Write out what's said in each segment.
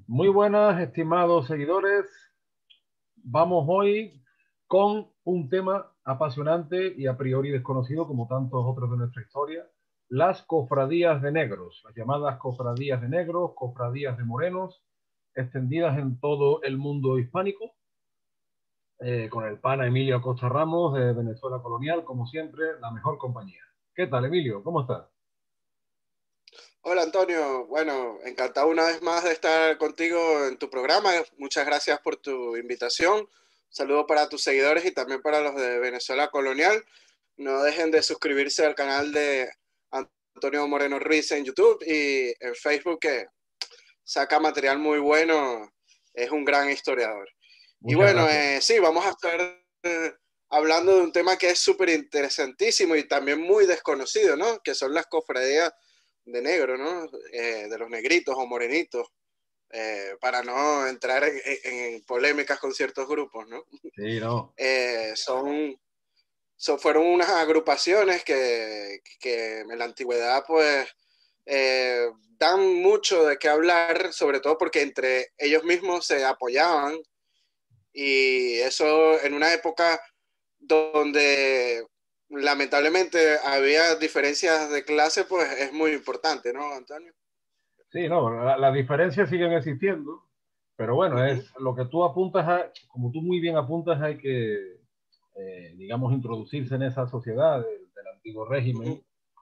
Muy buenas, estimados seguidores. Vamos hoy con un tema apasionante y a priori desconocido como tantos otros de nuestra historia, las cofradías de negros, las llamadas cofradías de negros, cofradías de morenos, extendidas en todo el mundo hispánico, con el pana Emilio Acosta Ramos de Venezuela Colonial, como siempre, la mejor compañía. ¿Qué tal, Emilio? ¿Cómo estás? Hola Antonio, bueno, encantado una vez más de estar contigo en tu programa. Muchas gracias por tu invitación. Un saludo para tus seguidores y también para los de Venezuela Colonial. No dejen de suscribirse al canal de Antonio Moreno Ruiz en YouTube y en Facebook, que saca material muy bueno. Es un gran historiador. Y Muchas bueno, gracias. sí, vamos a estar hablando de un tema que es súper interesantísimo y también muy desconocido, ¿no? Que son las cofradías de negro, ¿no? De los negritos o morenitos, para no entrar en polémicas con ciertos grupos, ¿no? Sí, no. Fueron unas agrupaciones que en la antigüedad, pues, dan mucho de qué hablar, sobre todo porque entre ellos mismos se apoyaban, y eso en una época donde lamentablemente había diferencias de clase, pues es muy importante, ¿no, Antonio? Sí, no, las diferencias siguen existiendo, pero bueno, Ujú, es lo que tú apuntas, como tú muy bien apuntas, hay que, digamos, introducirse en esa sociedad del antiguo régimen. ujú,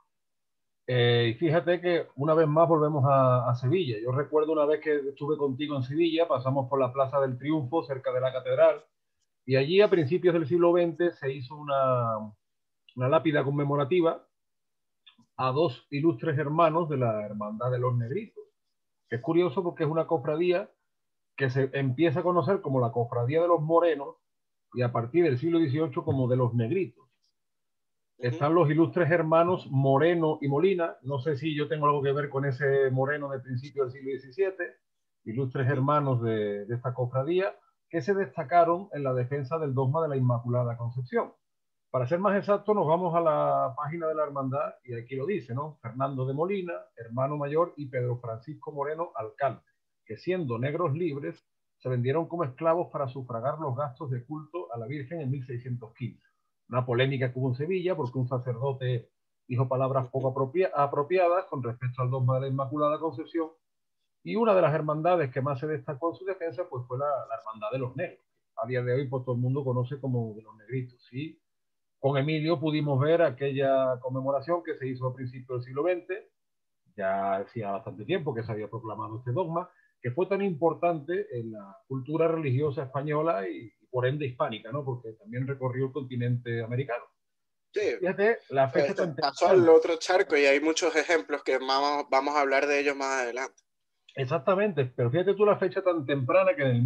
Y fíjate que una vez más volvemos a Sevilla. Yo recuerdo una vez que estuve contigo en Sevilla, pasamos por la Plaza del Triunfo, cerca de la catedral, y allí a principios del siglo XX se hizo una lápida conmemorativa a dos ilustres hermanos de la Hermandad de los Negritos. Que es curioso porque es una cofradía que se empieza a conocer como la Cofradía de los Morenos y a partir del siglo XVIII como de los Negritos. ujú. Están los ilustres hermanos Moreno y Molina. No sé si yo tengo algo que ver con ese Moreno de principio del siglo XVII, ilustres Ujú. hermanos de esta cofradía, que se destacaron en la defensa del dogma de la Inmaculada Concepción. Para ser más exacto, nos vamos a la página de la hermandad y aquí lo dice, ¿no? Fernando de Molina, hermano mayor, y Pedro Francisco Moreno, alcalde, que siendo negros libres, se vendieron como esclavos para sufragar los gastos de culto a la Virgen en 1615. Una polémica que hubo en Sevilla porque un sacerdote dijo palabras poco apropiadas con respecto al dogma de la Inmaculada Concepción, y una de las hermandades que más se destacó en su defensa pues fue la Hermandad de los Negros. A día de hoy pues todo el mundo conoce como de los Negritos, ¿sí? Con Emilio pudimos ver aquella conmemoración que se hizo a principios del siglo XX, ya hacía bastante tiempo que se había proclamado este dogma, que fue tan importante en la cultura religiosa española y por ende hispánica, ¿no? Porque también recorrió el continente americano. Sí, Fíjate la fecha tan pasó al temprana. otro charco y hay muchos ejemplos que vamos a hablar de ellos más adelante. Exactamente, pero fíjate tú la fecha tan temprana que en el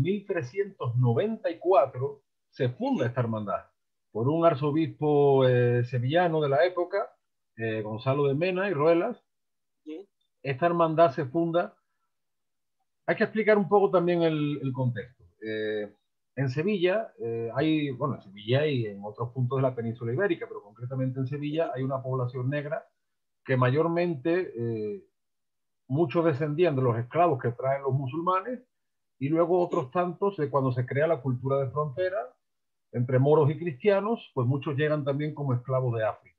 1394 se funda Ujú, esta hermandad por un arzobispo sevillano de la época, Gonzalo de Mena y Ruelas. ujú, Esta hermandad se funda. Hay que explicar un poco también el contexto. En Sevilla hay, bueno, en Sevilla y en otros puntos de la península ibérica, pero concretamente en Sevilla ujú, hay una población negra que mayormente muchos descendían de los esclavos que traen los musulmanes y luego ujú. otros tantos de cuando se crea la cultura de frontera entre moros y cristianos, pues muchos llegan también como esclavos de África.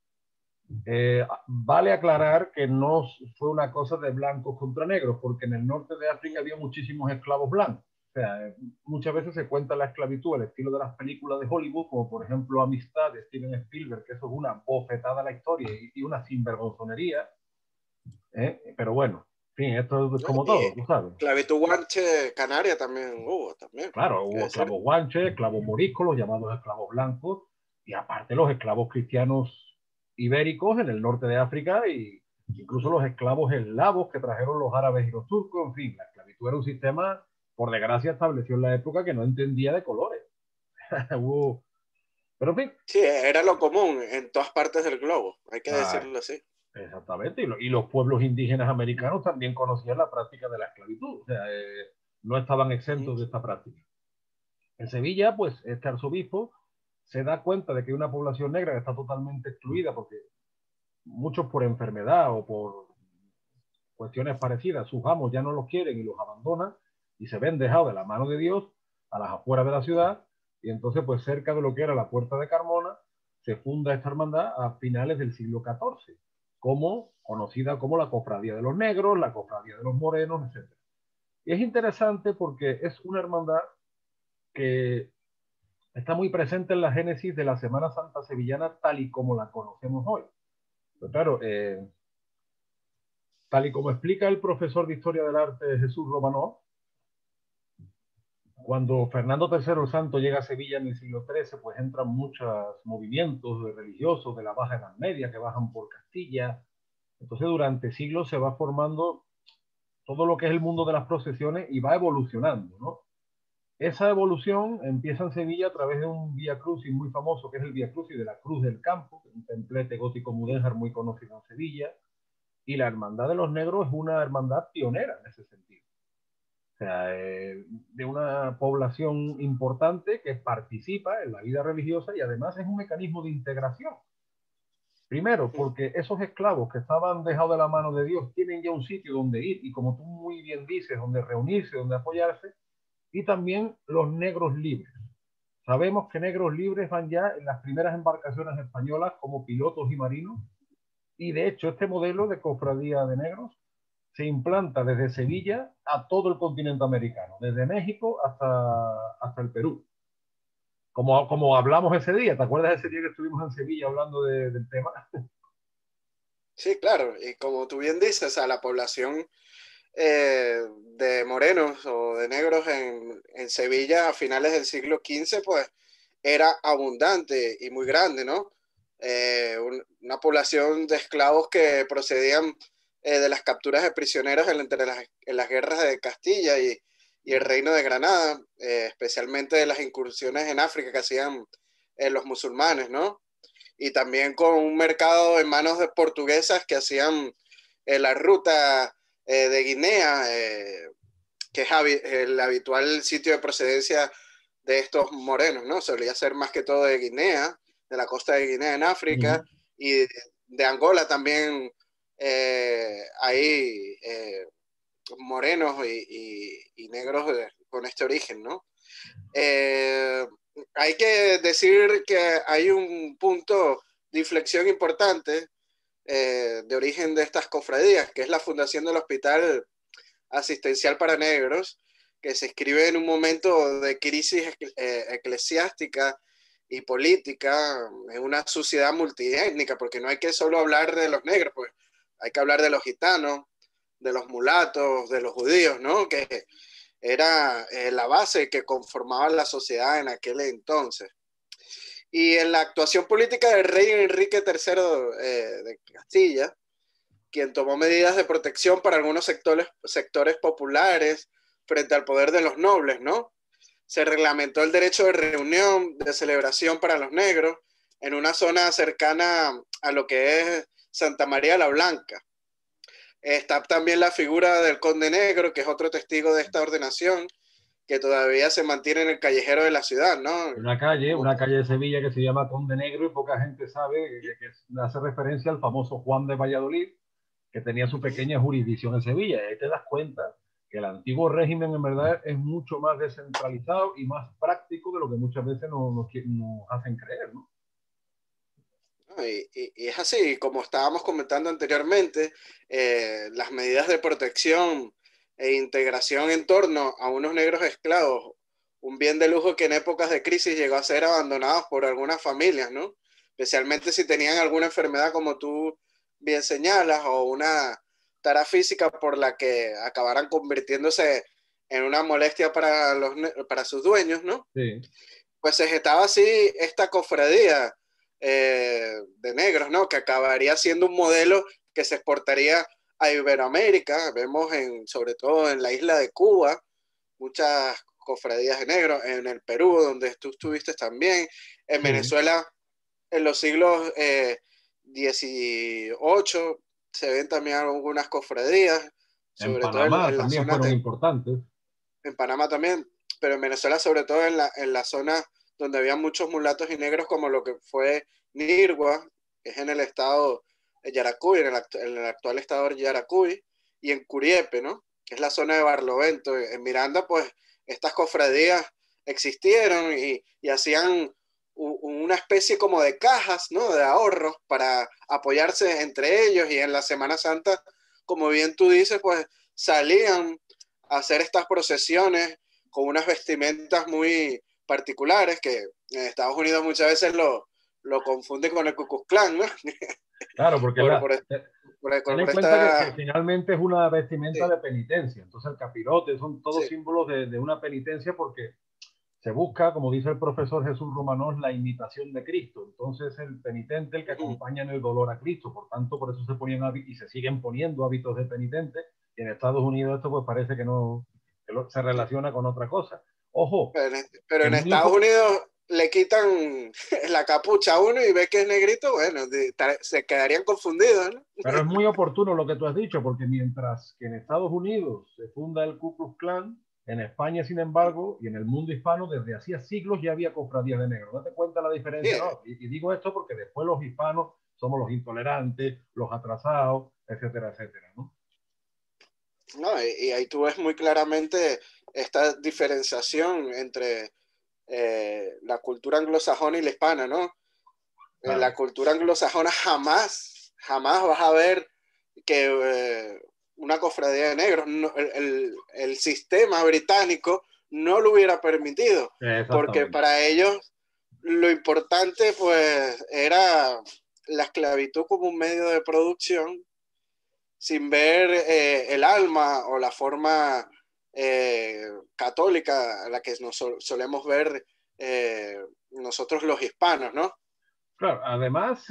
Vale aclarar que no fue una cosa de blancos contra negros, porque en el norte de África había muchísimos esclavos blancos. O sea, muchas veces se cuenta la esclavitud al estilo de las películas de Hollywood, como por ejemplo Amistad de Steven Spielberg, que eso es una bofetada a la historia y una sinvergonzonería. Pero bueno, en fin, esto es ¿No? como Y todo, tú sabes. esclavitud guanche canaria también hubo, también, Claro, hay que hubo decir. esclavos guanches, esclavos moriscos, los llamados esclavos blancos, y aparte los esclavos cristianos ibéricos en el norte de África, y incluso Ujú. los esclavos eslavos que trajeron los árabes y los turcos. En fin, la esclavitud era un sistema, por desgracia, establecido en la época que no entendía de colores. Hubo, pero en fin, Sí, era lo común en todas partes del globo, hay que ah, decirlo así. exactamente, y los pueblos indígenas americanos también conocían la práctica de la esclavitud, o sea, no estaban Ujú, exentos de esta práctica. En Sevilla, pues este arzobispo se da cuenta de que hay una población negra que está totalmente excluida porque muchos por enfermedad o por cuestiones parecidas, sus amos ya no los quieren y los abandonan, y se ven dejados de la mano de Dios a las afueras de la ciudad, y entonces pues cerca de lo que era la Puerta de Carmona se funda esta hermandad a finales del siglo XIV, como conocida como la Cofradía de los Negros, la Cofradía de los Morenos, etc. Y es interesante porque es una hermandad que está muy presente en la génesis de la Semana Santa sevillana tal y como la conocemos hoy. Pero claro, tal y como explica el profesor de Historia del Arte Jesús Romanov, cuando Fernando III el Santo llega a Sevilla en el siglo XIII, pues entran muchos movimientos de religiosos de la Baja Edad Media que bajan por Castilla. Entonces durante siglos se va formando todo lo que es el mundo de las procesiones y va evolucionando, ¿no? Esa evolución empieza en Sevilla a través de un Vía Crucis muy famoso, que es el Vía Crucis de la Cruz del Campo, un templete gótico mudéjar muy conocido en Sevilla, y la Hermandad de los Negros es una hermandad pionera en ese sentido. O sea, de una población importante que participa en la vida religiosa y además es un mecanismo de integración. Primero, porque esos esclavos que estaban dejados de la mano de Dios tienen ya un sitio donde ir y, como tú muy bien dices, donde reunirse, donde apoyarse, y también los negros libres. Sabemos que negros libres van ya en las primeras embarcaciones españolas como pilotos y marinos, y de hecho este modelo de cofradía de negros se implanta desde Sevilla a todo el continente americano, desde México hasta el Perú. Como hablamos ese día, ¿te acuerdas ese día que estuvimos en Sevilla hablando del tema? Sí, claro, y como tú bien dices, a la población de morenos o de negros en Sevilla a finales del siglo XV, pues era abundante y muy grande, ¿no? Una población de esclavos que procedían de las capturas de prisioneros en las guerras de Castilla y el Reino de Granada, especialmente de las incursiones en África que hacían los musulmanes, ¿no? Y también con un mercado en manos de portuguesas que hacían la ruta de Guinea, que es el habitual sitio de procedencia de estos morenos, ¿no? Solía ser más que todo de Guinea, de la costa de Guinea en África, y de Angola también hay morenos y negros con este origen, ¿no? Hay que decir que hay un punto de inflexión importante de origen de estas cofradías, que es la fundación del Hospital Asistencial para Negros, que se escribe en un momento de crisis eclesiástica y política en una sociedad multiétnica, porque no hay que solo hablar de los negros, pues hay que hablar de los gitanos, de los mulatos, de los judíos, ¿no? Que era la base que conformaba la sociedad en aquel entonces. Y en la actuación política del rey Enrique III de Castilla, quien tomó medidas de protección para algunos sectores populares frente al poder de los nobles, ¿no? Se reglamentó el derecho de reunión, de celebración para los negros, en una zona cercana a lo que es Santa María la Blanca. Está también la figura del Conde Negro, que es otro testigo de esta ordenación, que todavía se mantiene en el callejero de la ciudad, ¿no? Una calle de Sevilla que se llama Conde Negro y poca gente sabe que hace referencia al famoso Juan de Valladolid, que tenía su pequeña jurisdicción en Sevilla. Y ahí te das cuenta que el antiguo régimen en verdad es mucho más descentralizado y más práctico de lo que muchas veces nos hacen creer, ¿no? Y es así, como estábamos comentando anteriormente, las medidas de protección e integración en torno a unos negros esclavos, un bien de lujo que en épocas de crisis llegó a ser abandonados por algunas familias, ¿no? Especialmente si tenían alguna enfermedad, como tú bien señalas, o una tara física por la que acabaran convirtiéndose en una molestia para sus dueños, ¿no? Sí. Pues se gestaba así esta cofradía de negros, ¿no? Que acabaría siendo un modelo que se exportaría a Iberoamérica. Vemos sobre todo en la isla de Cuba muchas cofradías de negros, en el Perú, donde tú estuviste también, en Venezuela en los siglos XVIII se ven también algunas cofradías, En sobre todo Panamá en las también zonas fueron importantes. en Panamá también, pero en Venezuela sobre todo en la zona donde había muchos mulatos y negros, como lo que fue Nirgua, que es en el estado de Yaracuy, en el actual estado de Yaracuy, y en Curiepe, ¿no? que es la zona de Barlovento. En Miranda, pues, estas cofradías existieron y hacían una especie como de cajas, ¿no? De ahorros para apoyarse entre ellos, y en la Semana Santa, como bien tú dices, pues salían a hacer estas procesiones con unas vestimentas muy particulares que en Estados Unidos muchas veces lo confunden con el Ku Klux Klan, ¿no? Claro, porque ten en cuenta que esta... finalmente es una vestimenta Sí, de penitencia. Entonces el capirote son todos sí. símbolos de una penitencia, porque se busca, como dice el profesor Jesús Romanós, la imitación de Cristo. Entonces el penitente, el que Uh-huh. acompaña en el dolor a Cristo. Por tanto, por eso se ponían y se siguen poniendo hábitos de penitente. Y en Estados Unidos esto pues parece que no se Sí. relaciona con otra cosa. Ojo, Pero que en muy Estados Unidos le quitan la capucha a uno y ve que es negrito, bueno, se quedarían confundidos, ¿no? pero es muy oportuno lo que tú has dicho, porque mientras que en Estados Unidos se funda el Ku Klux Klan, en España, sin embargo, y en el mundo hispano, desde hacía siglos ya había cofradías de negros. ¿No te cuenta la diferencia? Sí, No. Y digo esto porque después los hispanos somos los intolerantes, los atrasados, etcétera, etcétera, ¿no? no, y ahí tú ves muy claramente esta diferenciación entre la cultura anglosajona y la hispana, ¿no? En la Claro. cultura anglosajona jamás vas a ver que una cofradía de negros, no, el sistema británico no lo hubiera permitido, porque Exactamente. para ellos lo importante pues era la esclavitud como un medio de producción, sin ver el alma o la forma católica a la que nos solemos ver nosotros los hispanos, ¿no? Claro, además,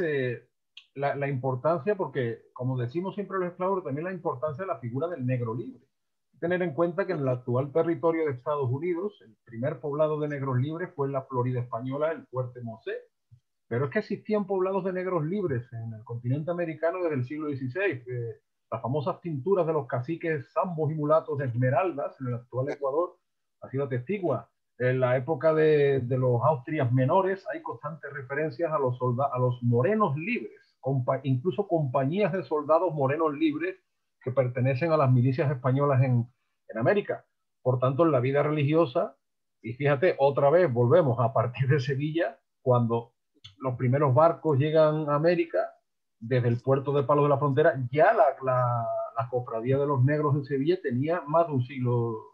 la importancia, porque como decimos siempre los esclavos, también la importancia de la figura del negro libre. Tener en cuenta que en el Uh-huh. actual territorio de Estados Unidos, el primer poblado de negros libres fue en la Florida española, el Fuerte Mosé, pero es que existían poblados de negros libres en el continente americano desde el siglo XVI. Las famosas tinturas de los caciques zambos y mulatos de Esmeraldas en el actual Ecuador ha sido testigua. En la época de los Austrias menores hay constantes referencias a a los morenos libres, incluso compañías de soldados morenos libres que pertenecen a las milicias españolas en América. Por tanto, en la vida religiosa, y fíjate, otra vez volvemos a partir de Sevilla, cuando los primeros barcos llegan a América, desde el puerto de Palos de la Frontera, ya la cofradía de los negros en Sevilla tenía más de un siglo,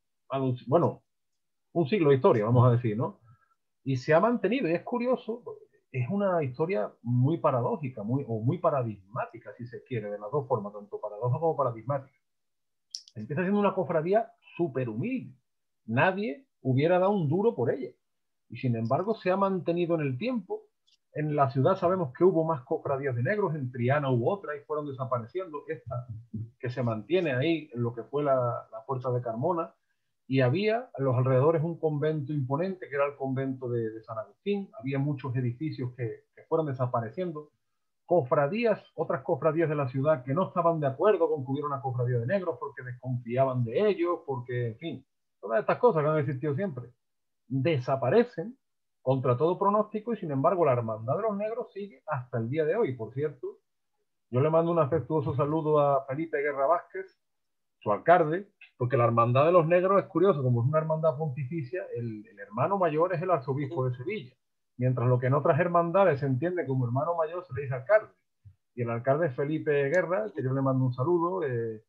bueno, un siglo de historia, vamos a decir, ¿no? Y se ha mantenido, y es curioso, es una historia muy paradójica, o muy paradigmática, si se quiere, de las dos formas, tanto paradoja como paradigmática. Empieza siendo una cofradía súper humilde. Nadie hubiera dado un duro por ella. Y sin embargo se ha mantenido en el tiempo. En la ciudad sabemos que hubo más cofradías de negros, en Triana hubo otra y fueron desapareciendo. Esta que se mantiene ahí en lo que fue la Puerta de Carmona. Y había en los alrededores un convento imponente que era el convento de San Agustín. Había muchos edificios que fueron desapareciendo. Cofradías, otras cofradías de la ciudad que no estaban de acuerdo con que hubiera una cofradía de negros porque desconfiaban de ellos, porque, en fin, todas estas cosas que han existido siempre desaparecen contra todo pronóstico, y sin embargo la hermandad de los negros sigue hasta el día de hoy. Por cierto, yo le mando un afectuoso saludo a Felipe Guerra Vázquez, su alcalde, porque la hermandad de los negros es curioso, como es una hermandad pontificia, el hermano mayor es el arzobispo de Sevilla, mientras lo que en otras hermandades se entiende como hermano mayor se le dice alcalde. Y el alcalde es Felipe Guerra, que yo le mando un saludo.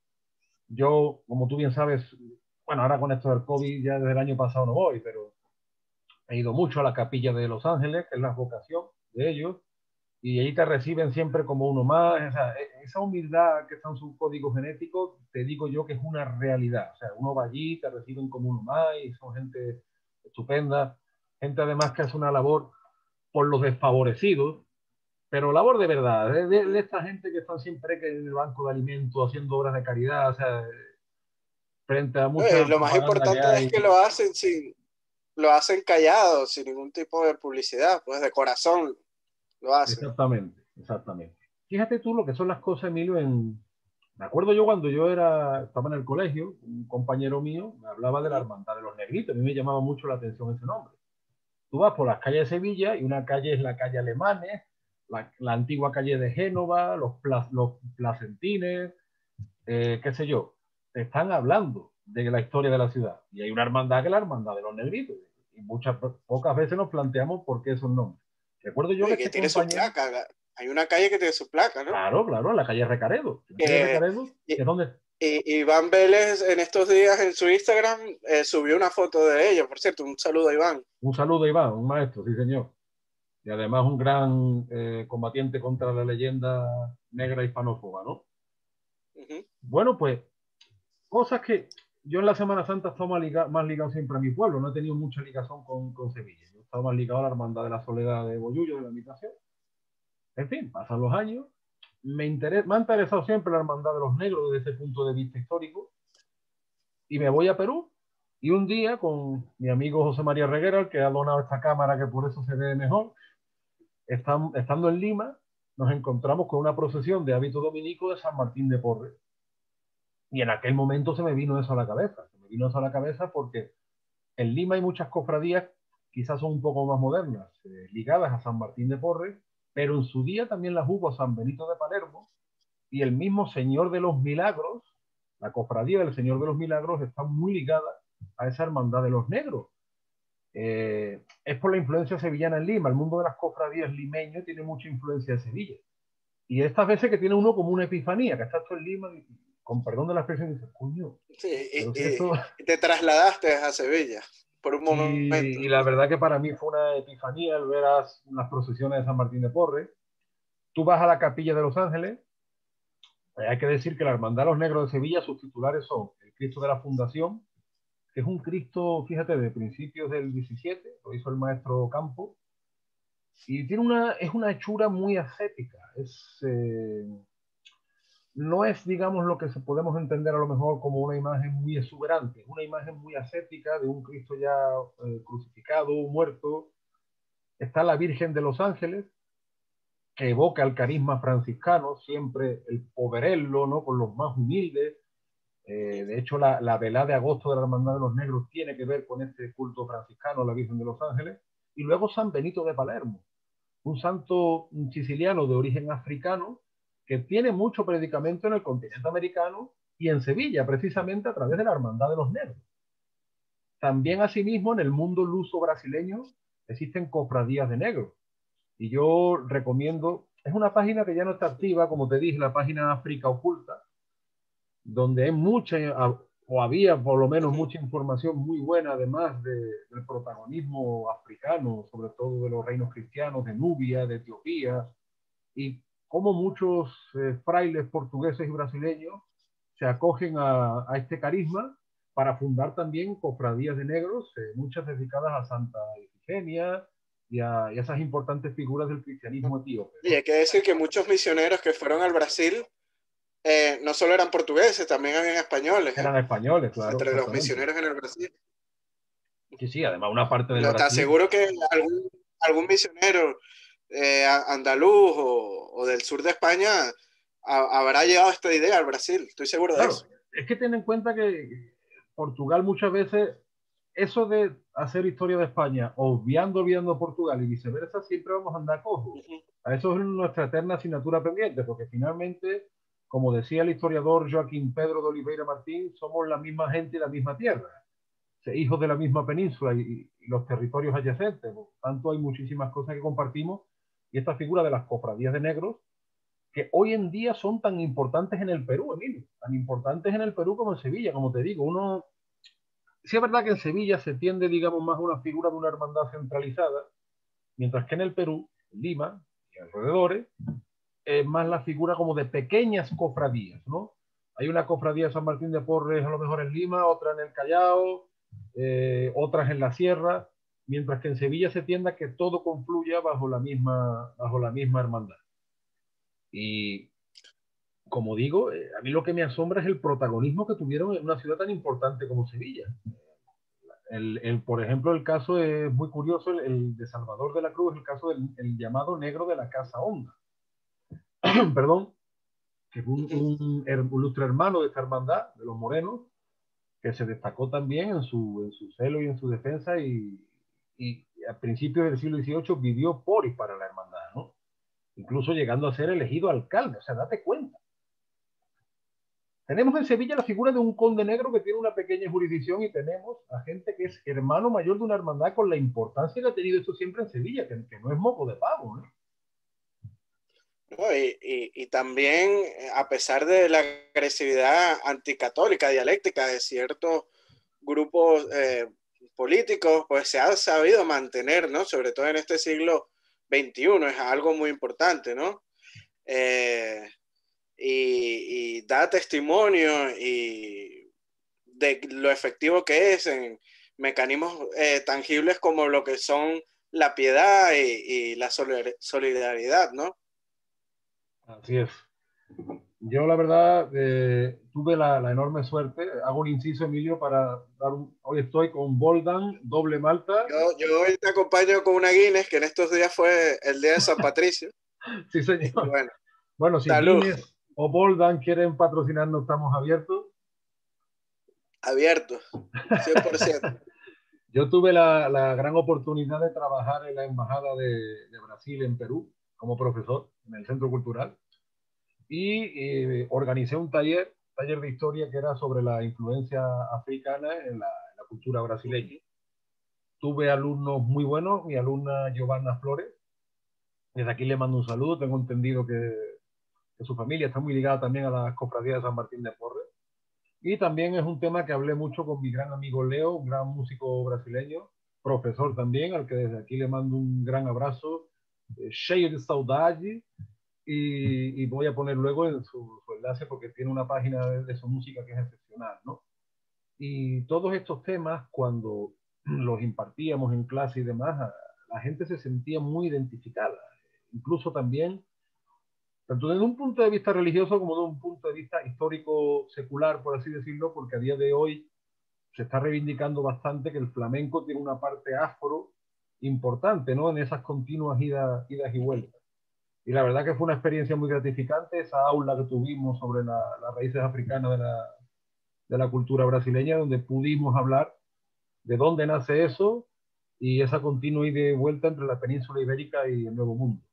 Yo, como tú bien sabes, bueno, ahora con esto del COVID ya desde el año pasado no voy, pero he ido mucho a la capilla de Los Ángeles, que es la vocación de ellos, y ahí te reciben siempre como uno más. O sea, esa humildad que está en su código genético, te digo yo que es una realidad. O sea, uno va allí, te reciben como uno más y son gente estupenda, gente además que hace una labor por los desfavorecidos, pero labor de verdad, de esta gente que están siempre en el banco de alimentos haciendo obras de caridad, o sea, frente a mucha Lo más propaganda que importante es hay. que lo hacen callado, sin ningún tipo de publicidad, pues de corazón lo hacen. Exactamente, exactamente. Fíjate tú lo que son las cosas, Emilio, me acuerdo yo cuando yo estaba en el colegio, un compañero mío me hablaba de la Uh-huh. hermandad de los negritos, a mí me llamaba mucho la atención ese nombre. Tú vas por las calles de Sevilla y una calle es la calle Alemanes, la antigua calle de Génova, los placentines, qué sé yo. están hablando de la historia de la ciudad. Y hay una hermandad que es la hermandad de los negritos. Y pocas veces nos planteamos por qué esos nombres. Recuerdo yo que Que este tiene su compañero... placa. Hay una calle que tiene su placa, ¿no? Claro, claro, en la calle Recaredo. En la calle Recaredo, Y, que es donde... Iván Vélez en estos días en su Instagram subió una foto de ella, por cierto, un saludo a Iván. Un saludo a Iván, un maestro, sí señor. Y además un gran combatiente contra la leyenda negra hispanófoba, ¿no? Bueno, pues cosas que yo en la Semana Santa he estado más ligado siempre a mi pueblo, no he tenido mucha ligación con Sevilla. Yo he estado más ligado a la Hermandad de la Soledad de Bollullo, de la Invitación. En fin, pasan los años. Me ha interesado siempre la Hermandad de los Negros desde ese punto de vista histórico. Y me voy a Perú. Y un día con mi amigo José María Reguera, el que ha donado esta cámara, que por eso se ve mejor, estando en Lima, nos encontramos con una procesión de hábito dominico de San Martín de Porres. Y en aquel momento se me vino eso a la cabeza. Se me vino eso a la cabeza porque en Lima hay muchas cofradías, quizás son un poco más modernas, ligadas a San Martín de Porres, pero en su día también las hubo San Benito de Palermo y el mismo Señor de los Milagros, la cofradía del Señor de los Milagros está muy ligada a esa hermandad de los negros. Es por la influencia sevillana en Lima. El mundo de las cofradías limeño tiene mucha influencia de Sevilla. Y estas veces que tiene uno como una epifanía, que está esto en Lima, y, con perdón de la expresión, dice, coño. Sí, Pero si esto... y te trasladaste a Sevilla por un momento. Y la verdad que para mí fue una epifanía el ver las procesiones de San Martín de Porres. Tú vas a la Capilla de los Ángeles. Hay que decir que la Hermandad de los Negros de Sevilla, sus titulares son el Cristo de la Fundación, que es un Cristo, fíjate, de principios del 17, lo hizo el maestro Campo, y es una hechura muy ascética. No es, digamos, lo que podemos entender a lo mejor como una imagen muy exuberante, es una imagen muy ascética de un Cristo ya crucificado, muerto. Está la Virgen de los Ángeles, que evoca el carisma franciscano, siempre el poverello, ¿no? Con los más humildes. De hecho, la velada de agosto de la Hermandad de los Negros tiene que ver con este culto franciscano, la Virgen de los Ángeles. Y luego San Benito de Palermo, un santo siciliano de origen africano que tiene mucho predicamento en el continente americano y en Sevilla, precisamente a través de la Hermandad de los Negros. También, asimismo, en el mundo luso brasileño existen cofradías de negros. Y yo recomiendo, es una página que ya no está activa, como te dije, la página África Oculta, donde hay mucha, o había por lo menos mucha información muy buena, además del protagonismo africano, sobre todo de los reinos cristianos de Nubia, de Etiopía, y cómo muchos frailes portugueses y brasileños se acogen a este carisma para fundar también cofradías de negros, muchas dedicadas a Santa Ifigenia y a esas importantes figuras del cristianismo etíope, ¿no? Y hay que decir que muchos misioneros que fueron al Brasil no solo eran portugueses, también habían españoles. Eran españoles, claro. Entre los misioneros en el Brasil. Sí, sí, además una parte del Te Brasil. aseguro que algún misionero andaluz o del sur de España habrá llevado esta idea al Brasil, estoy seguro de eso. Es que ten en cuenta que Portugal muchas veces, eso de hacer historia de España, obviando Portugal y viceversa, siempre vamos a andar cojos. A eso es nuestra eterna asignatura pendiente, porque finalmente, como decía el historiador Joaquín Pedro de Oliveira Martín, somos la misma gente y la misma tierra, hijos de la misma península y los territorios adyacentes. Por tanto, hay muchísimas cosas que compartimos, y esta figura de las cofradías de negros, que hoy en día son tan importantes en el Perú, Emilio, tan importantes en el Perú como en Sevilla, como te digo. Sí es verdad que en Sevilla se tiende, digamos, más a una figura de una hermandad centralizada, mientras que en el Perú, en Lima y alrededores, es más la figura como de pequeñas cofradías, ¿no? Hay una cofradía de San Martín de Porres a lo mejor en Lima, otra en el Callao, otras en la Sierra, mientras que en Sevilla se tiende a que todo confluya bajo la misma hermandad. Y como digo, a mí lo que me asombra es el protagonismo que tuvieron en una ciudad tan importante como Sevilla. Por ejemplo, el caso es muy curioso, el de Salvador de la Cruz, el caso del llamado negro de la Casa Honda. Perdón, que fue un ilustre hermano de esta hermandad, de los morenos, que se destacó también en su celo y en su defensa, y a principios del siglo XVIII vivió por y para la hermandad, ¿no? Incluso llegando a ser elegido alcalde. O sea, date cuenta. Tenemos en Sevilla la figura de un conde negro que tiene una pequeña jurisdicción y tenemos a gente que es hermano mayor de una hermandad con la importancia que ha tenido esto siempre en Sevilla, que no es moco de pavo, ¿no? ¿No? Y también, a pesar de la agresividad anticatólica, dialéctica de ciertos grupos políticos, pues se ha sabido mantener, ¿no? Sobre todo en este siglo XXI, es algo muy importante, ¿no? Y da testimonio de lo efectivo que es en mecanismos tangibles como lo que son la piedad y la solidaridad, ¿no? Así es. Yo, la verdad, tuve la enorme suerte. Hago un inciso, Emilio, para dar un. Hoy estoy con Boldan, doble malta. Yo hoy te acompaño con una Guinness, que en estos días fue el día de San Patricio. Sí, Y señor. bueno, Bueno, si salud, Guinness o Boldan quieren patrocinarnos, estamos abiertos. abierto, 100%. Yo tuve la gran oportunidad de trabajar en la Embajada de Brasil en Perú como profesor en el Centro Cultural y organicé un taller de historia que era sobre la influencia africana en la cultura brasileña. Tuve alumnos muy buenos, mi alumna Giovanna Flores, desde aquí le mando un saludo, tengo entendido que su familia está muy ligada también a la cofradía de San Martín de Porres. Y también es un tema que hablé mucho con mi gran amigo Leo, un gran músico brasileño, profesor también, al que desde aquí le mando un gran abrazo, cheio de saudade, y voy a poner luego en su enlace porque tiene una página de su música que es excepcional, ¿no? Y todos estos temas, cuando los impartíamos en clase y demás, la gente se sentía muy identificada, incluso también tanto desde un punto de vista religioso como desde un punto de vista histórico secular, por así decirlo, porque a día de hoy se está reivindicando bastante que el flamenco tiene una parte afro importante, ¿no? En esas continuas idas y vueltas. Y la verdad que fue una experiencia muy gratificante, esa aula que tuvimos sobre las raíces africanas de la cultura brasileña, donde pudimos hablar de dónde nace eso y esa continua ida y vuelta entre la península ibérica y el Nuevo Mundo.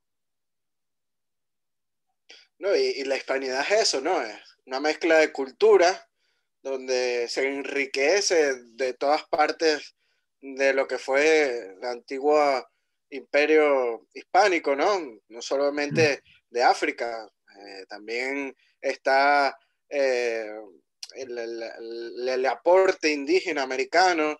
¿No? Y la hispanidad es eso, ¿no? Es una mezcla de cultura donde se enriquece de todas partes de lo que fue el antiguo imperio hispánico, ¿no? No solamente de África, también está eh, el aporte indígena americano,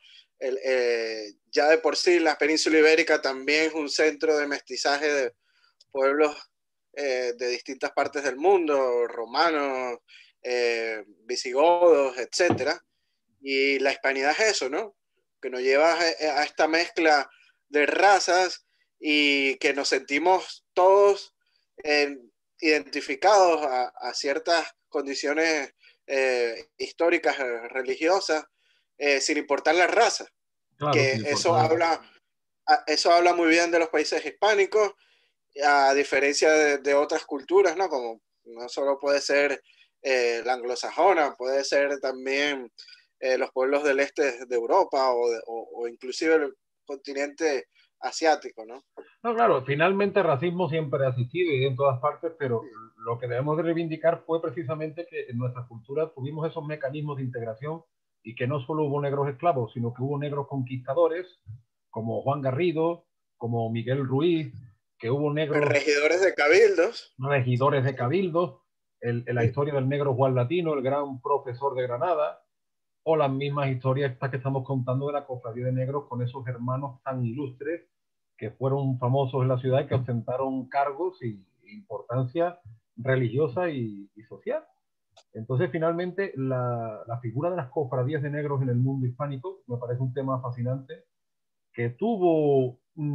ya de por sí la península ibérica también es un centro de mestizaje de pueblos de distintas partes del mundo, romanos, visigodos, etcétera. Y la hispanidad es eso, ¿no? Que nos lleva a esta mezcla de razas y que nos sentimos todos identificados a ciertas condiciones históricas, religiosas, sin importar la raza. Claro, Que sin importar. eso habla muy bien de los países hispánicos, a diferencia de otras culturas, ¿no? Como no solo puede ser la anglosajona, puede ser también los pueblos del este de Europa o inclusive el continente asiático, ¿no? No, claro, finalmente racismo siempre ha existido y en todas partes, pero lo que debemos de reivindicar fue precisamente que en nuestra cultura tuvimos esos mecanismos de integración y que no solo hubo negros esclavos, sino que hubo negros conquistadores, como Juan Garrido, como Miguel Ruiz, que hubo negros Regidores de cabildos. regidores de cabildos, la historia del negro Juan Latino, el gran profesor de Granada, o las mismas historias estas que estamos contando de la cofradía de negros con esos hermanos tan ilustres que fueron famosos en la ciudad y que ostentaron cargos y importancia religiosa y social. Entonces, finalmente, la figura de las cofradías de negros en el mundo hispánico me parece un tema fascinante que tuvo,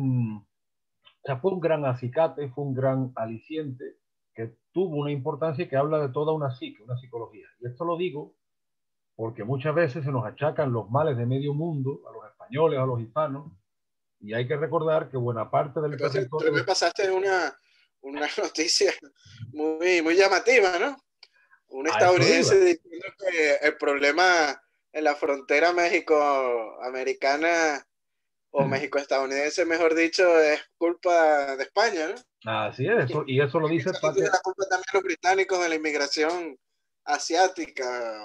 o sea, fue un gran acicate, fue un gran aliciente, que tuvo una importancia y que habla de toda una psique, una psicología. Y esto lo digo porque muchas veces se nos achacan los males de medio mundo, a los españoles, a los hispanos, y hay que recordar que buena parte del Tú territorio. me pasaste una noticia muy llamativa, ¿no? Un A eso estadounidense iba. diciendo que el problema en la frontera México-americana o México-estadounidense, mejor dicho, es culpa de España, ¿no? Así es, eso, y eso lo Hay que dice echarle Patria. la culpa también a los británicos de la inmigración asiática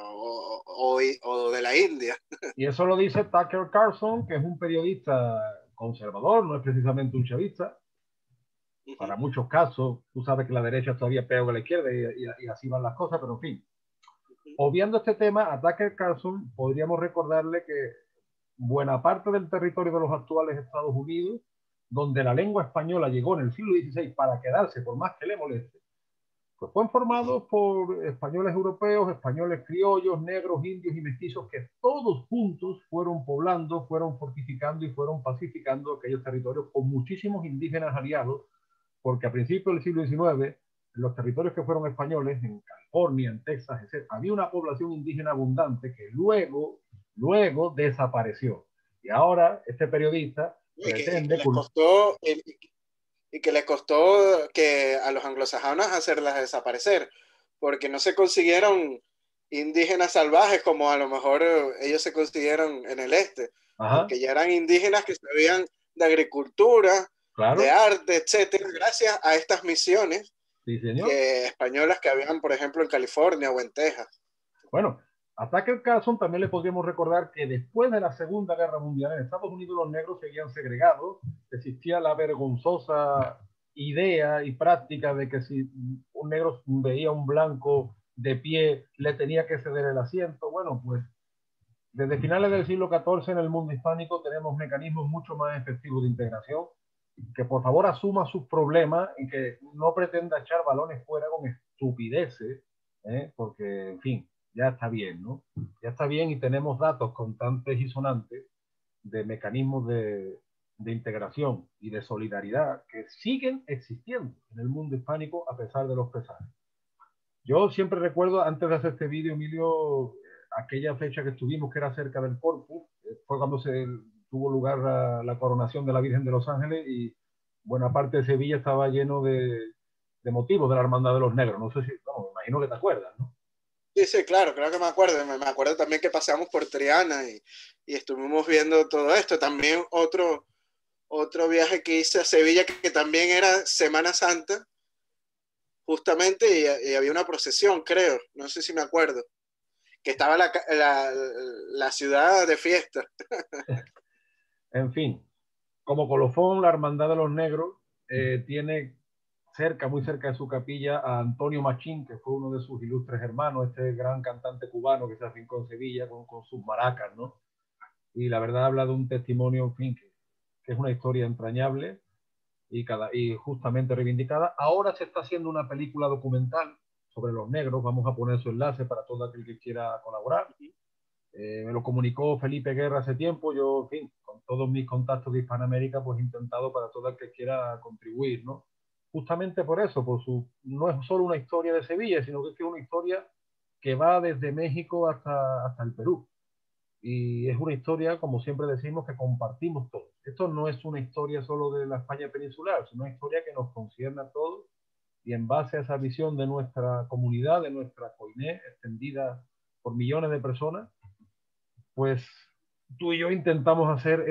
o de la India. Y eso lo dice Tucker Carlson, que es un periodista conservador, no es precisamente un chavista. Para muchos casos, tú sabes que la derecha todavía pega a la izquierda y así van las cosas, pero en fin. Obviando este tema, a Tucker Carlson podríamos recordarle que buena parte del territorio de los actuales Estados Unidos, donde la lengua española llegó en el siglo XVI para quedarse, por más que le moleste, pues fueron formados por españoles europeos, españoles criollos, negros, indios y mestizos, que todos juntos fueron poblando, fueron fortificando y fueron pacificando aquellos territorios con muchísimos indígenas aliados, porque a principios del siglo XIX, en los territorios que fueron españoles, en California, en Texas, etc., había una población indígena abundante que luego desapareció. Y ahora este periodista pretende... Y que les costó que a los anglosajones hacerlas desaparecer, porque no se consiguieron indígenas salvajes como a lo mejor ellos se consiguieron en el este, porque ya eran indígenas que sabían de agricultura, claro, de arte, etcétera, gracias a estas misiones sí, señor, españolas que habían, por ejemplo, en California o en Texas. Bueno, a Tucker Carlson también le podríamos recordar que después de la Segunda Guerra Mundial en Estados Unidos los negros seguían segregados, existía la vergonzosa idea y práctica de que si un negro veía a un blanco de pie le tenía que ceder el asiento. Bueno, pues desde finales del siglo XIV en el mundo hispánico tenemos mecanismos mucho más efectivos de integración. Que por favor asuma sus problemas y que no pretenda echar balones fuera con estupideces, porque, en fin, ya está bien, ¿no? Ya está bien y tenemos datos constantes y sonantes de mecanismos de integración y de solidaridad que siguen existiendo en el mundo hispánico a pesar de los pesares. Yo siempre recuerdo, antes de hacer este vídeo, Emilio, aquella fecha que estuvimos, que era cerca del Corpus, fue cuando se tuvo lugar la coronación de la Virgen de los Ángeles y buena parte de Sevilla estaba lleno de motivos de la Hermandad de los Negros. No sé si, no, me imagino que te acuerdas, ¿no? Sí, sí, claro que me acuerdo. Me acuerdo también que pasamos por Triana y estuvimos viendo todo esto. También otro viaje que hice a Sevilla, que también era Semana Santa, justamente, y había una procesión, creo, no sé si me acuerdo, que estaba la ciudad de fiesta. En fin, como colofón, la Hermandad de los Negros tiene muy cerca de su capilla, a Antonio Machín, que fue uno de sus ilustres hermanos, este gran cantante cubano que se afincó en Sevilla con sus maracas, ¿no? Y la verdad habla de un testimonio, en fin, que es una historia entrañable y justamente reivindicada. Ahora se está haciendo una película documental sobre los negros, vamos a poner su enlace para todo aquel que quiera colaborar. Me lo comunicó Felipe Guerra hace tiempo, yo, en fin, con todos mis contactos de Hispanoamérica, pues he intentado para todo el que quiera contribuir, ¿no? Justamente por eso, no es solo una historia de Sevilla, sino que es una historia que va desde México hasta el Perú. Y es una historia, como siempre decimos, que compartimos todos. Esto no es una historia solo de la España peninsular, sino una historia que nos concierne a todos y en base a esa visión de nuestra comunidad, de nuestra coiné, extendida por millones de personas, pues tú y yo intentamos hacer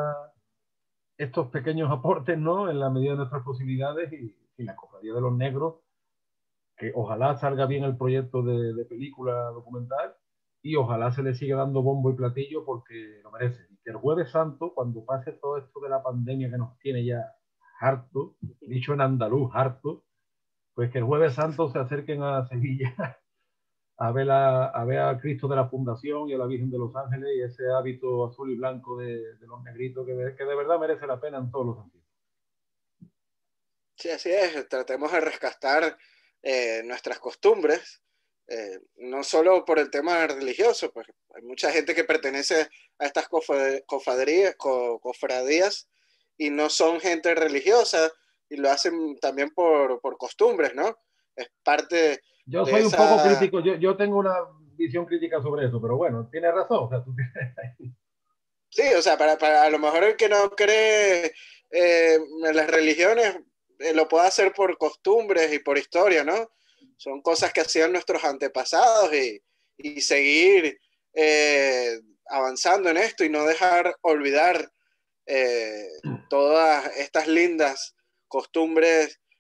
estos pequeños aportes, ¿no? En la medida de nuestras posibilidades y la Cofradía de los Negros, que ojalá salga bien el proyecto de película documental y ojalá se le siga dando bombo y platillo porque lo merece. Y que el Jueves Santo, cuando pase todo esto de la pandemia que nos tiene ya harto, dicho en andaluz, harto, pues que el Jueves Santo se acerquen a Sevilla a ver a Cristo de la Fundación y a la Virgen de los Ángeles y ese hábito azul y blanco de los negritos que de verdad merece la pena en todos los sentidos. Sí, así es. Tratemos de rescatar nuestras costumbres, no solo por el tema religioso, pues hay mucha gente que pertenece a estas cofradías y no son gente religiosa y lo hacen también por costumbres, ¿no? Es parte Yo de soy un poco esa... crítico, yo tengo una visión crítica sobre eso, pero bueno, tienes razón. O sea, tú tienes... Sí, o sea, para a lo mejor el que no cree en las religiones lo puede hacer por costumbres y por historia, ¿no? Son cosas que hacían nuestros antepasados y seguir avanzando en esto y no dejar olvidar eh, todas estas lindas costumbres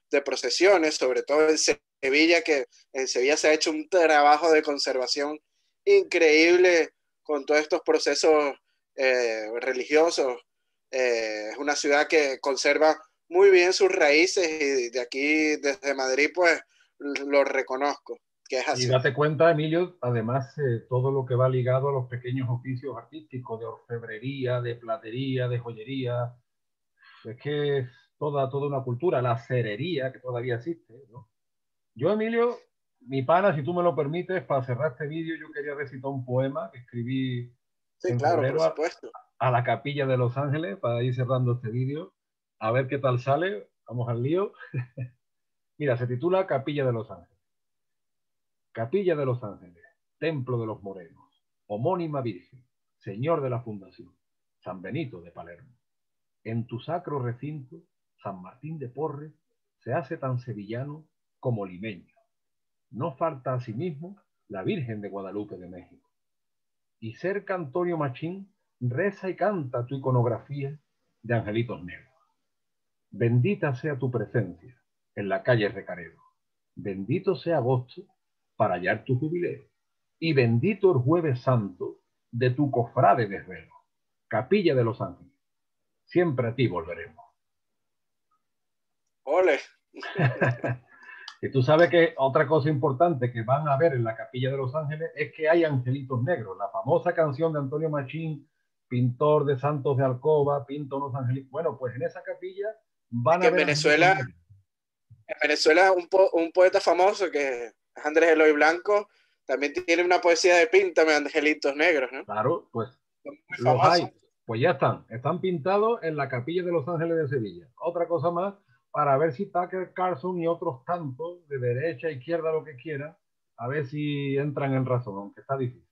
de procesiones, sobre todo en Sevilla, que en Sevilla se ha hecho un trabajo de conservación increíble con todos estos procesos religiosos. Es una ciudad que conserva muy bien sus raíces y de aquí, desde Madrid, pues lo reconozco, que es Y así. date cuenta, Emilio, además, todo lo que va ligado a los pequeños oficios artísticos de orfebrería, de platería, de joyería, es que es toda una cultura, la cerería que todavía existe, ¿no? Yo, Emilio, mi pana, si tú me lo permites, para cerrar este vídeo, yo quería recitar un poema que escribí Sí, en claro, por febrero supuesto. a la Capilla de Los Ángeles para ir cerrando este vídeo. A ver qué tal sale. Vamos al lío. Mira, se titula Capilla de Los Ángeles. Capilla de Los Ángeles, Templo de los Morenos, homónima Virgen, Señor de la Fundación, San Benito de Palermo. En tu sacro recinto, San Martín de Porres se hace tan sevillano como limeño. No falta asimismo la Virgen de Guadalupe de México. Y cerca Antonio Machín reza y canta tu iconografía de angelitos negros. Bendita sea tu presencia en la calle Recaredo. Bendito sea agosto para hallar tu jubileo. Y bendito el jueves santo de tu cofrade de Herrero, Capilla de los Ángeles. Siempre a ti volveremos. Ole. Y tú sabes que otra cosa importante que van a ver en la Capilla de los Ángeles es que hay angelitos negros. La famosa canción de Antonio Machín, pintor de santos de alcoba, pinta unos angelitos. Bueno, pues en esa capilla Es van que a ver angelitos negros. En Venezuela un poeta famoso que es Andrés Eloy Blanco también tiene una poesía de Píntame angelitos negros, ¿no? Claro, pues Muy los famoso. hay. Pues ya están pintados en la Capilla de los Ángeles de Sevilla. Otra cosa más, para ver si Tucker Carlson y otros tantos, de derecha, izquierda, lo que quieran, a ver si entran en razón, aunque está difícil.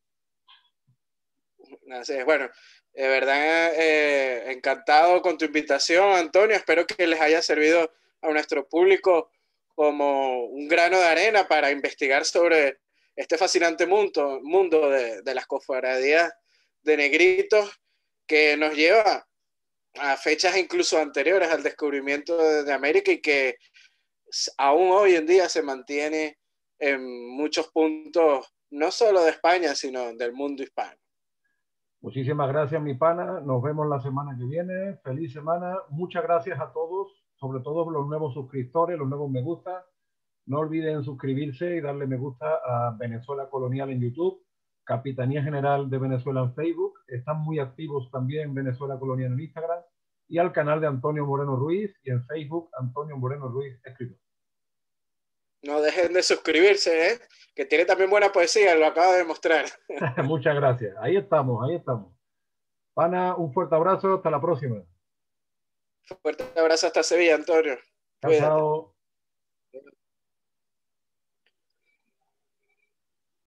Así es. Bueno, de verdad encantado con tu invitación, Antonio. Espero que les haya servido a nuestro público como un grano de arena para investigar sobre este fascinante mundo de las cofradías de negritos que nos lleva a fechas incluso anteriores al descubrimiento de América y que aún hoy en día se mantiene en muchos puntos, no solo de España, sino del mundo hispano. Muchísimas gracias, mi pana. Nos vemos la semana que viene. Feliz semana. Muchas gracias a todos, sobre todo los nuevos suscriptores, los nuevos me gusta. No olviden suscribirse y darle me gusta a Venezuela Colonial en YouTube, Capitanía General de Venezuela en Facebook. Están muy activos también Venezuela Colonial en Instagram y al canal de Antonio Moreno Ruiz y en Facebook Antonio Moreno Ruiz escritor. No dejen de suscribirse, ¿eh? Que tiene también buena poesía, lo acaba de demostrar. Muchas gracias. Ahí estamos, ahí estamos. Pana, un fuerte abrazo. Hasta la próxima. Fuerte abrazo hasta Sevilla, Antonio. Chao, Cuídate. chao.